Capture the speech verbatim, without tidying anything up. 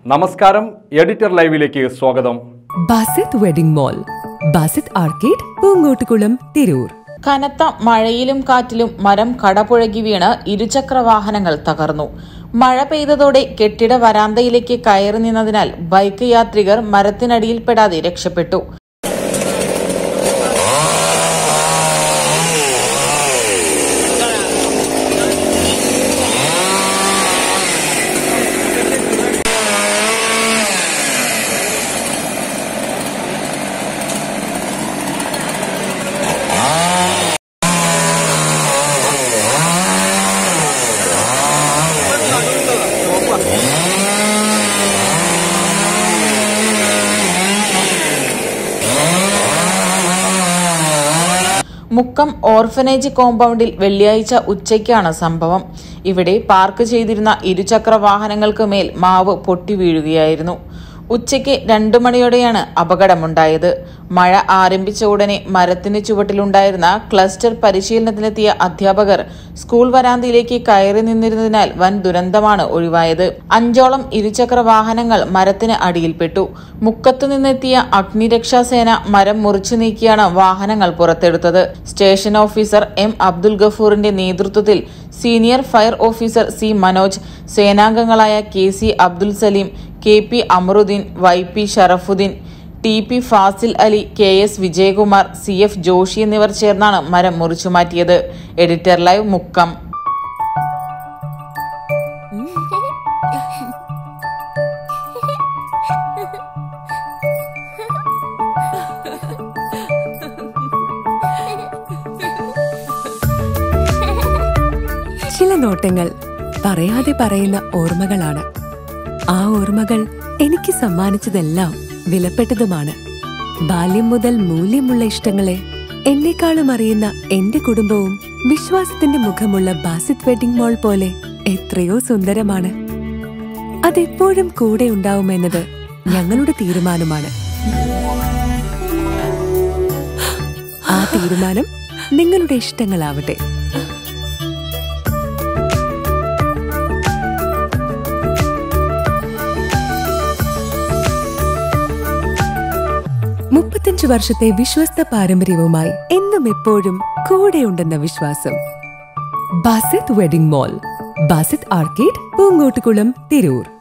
നമസ്കാരം, എഡിറ്റർ ലൈവിലേക്ക് സ്വാഗതം. Basith wedding mall, Basith arcade, Poongottukulam, Tirur. കനത്ത മഴയിലും കാറ്റിലും മരം കടപുഴകി വീണ് ഇരുചക്ര വാഹനങ്ങൾ തകർന്നു. മഴ പെയ്തതോടെ കെട്ടിട വരാന്തയിലേക്ക് കയറി നിന്നതിനാൽ ബൈക്ക് യാത്രികർ മരത്തിനടിയിൽപ്പെടാതെ രക്ഷപ്പെട്ടു. മുക്കം ഓർഫനേജ് കോമ്പൗണ്ടിൽ വെള്ളിയാഴ്ച ഉച്ചയ്ക്കാണ് സംഭവം. ഇവിടെ പാർക്ക് ചെയ്തിരുന്ന ഇരുചക്ര വാഹനങ്ങൾക്ക് മേൽ മാവ് പൊട്ടി വീഴുകയായിരുന്നു. ഉച്ചയ്ക്ക് രണ്ടു മണിയോടെയാണ് അപകടമുണ്ടായത്. മഴ ആരംഭിച്ച ഉടനെ മരത്തിന് ചുവട്ടിലുണ്ടായിരുന്ന ക്ലസ്റ്റർ പരിശീലനത്തിനെത്തിയ അധ്യാപകർ സ്കൂൾ വരാന്തയിലേക്ക് കയറി നിന്നിരുന്നതിനാൽ വൻ ദുരന്തമാണ് ഒഴിവായത്. അഞ്ചോളം ഇരുചക്ര വാഹനങ്ങൾ മരത്തിന് അടിയിൽപ്പെട്ടു. മുക്കത്തു നിന്നെത്തിയ അഗ്നിരക്ഷാസേന മരം മുറിച്ചു നീക്കിയാണ് വാഹനങ്ങൾ പുറത്തെടുത്തത്. സ്റ്റേഷൻ ഓഫീസർ എം അബ്ദുൽ ഗഫൂറിന്റെ നേതൃത്വത്തിൽ senior fire officer C Manoj, സേനാംഗങ്ങളായ K C Abdul Salim, K P Amaruddin, Y P Sharafuddin, T P Fasil Ali, K S Vijayakumar, C F Joshi എന്നിവർ ചേർന്നാണ് മരം മുറിച്ചുമാറ്റിയത്. Editor live, Mukkam. ചില നോട്ടങ്ങൾ പറയാതെ പറയുന്ന ഓർമ്മകളാണ്. ആ ഓർമ്മകൾ എനിക്ക് സമ്മാനിച്ചതെല്ലാം വിലപ്പെട്ടതുമാണ്. ബാല്യം മുതൽ മൂല്യമുള്ള ഇഷ്ടങ്ങളെ എന്നെക്കാളും അറിയുന്ന എന്റെ കുടുംബവും വിശ്വാസത്തിന്റെ മുഖമുള്ള ബാസിത് വെഡിംഗ് മോൾ പോലെ എത്രയോ സുന്ദരമാണ്. അതെപ്പോഴും കൂടെ ഉണ്ടാവുമെന്നത് ഞങ്ങളുടെ തീരുമാനമാണ്. ആ തീരുമാനം നിങ്ങളുടെ ഇഷ്ടങ്ങളാവട്ടെ. മുപ്പത്തഞ്ചു വർഷത്തെ വിശ്വസ്ത പാരമ്പര്യവുമായി എന്നും എപ്പോഴും കൂടെയുണ്ടെന്ന വിശ്വാസം. Basith wedding mall, Basith arcade, Poongottukulam, Tirur.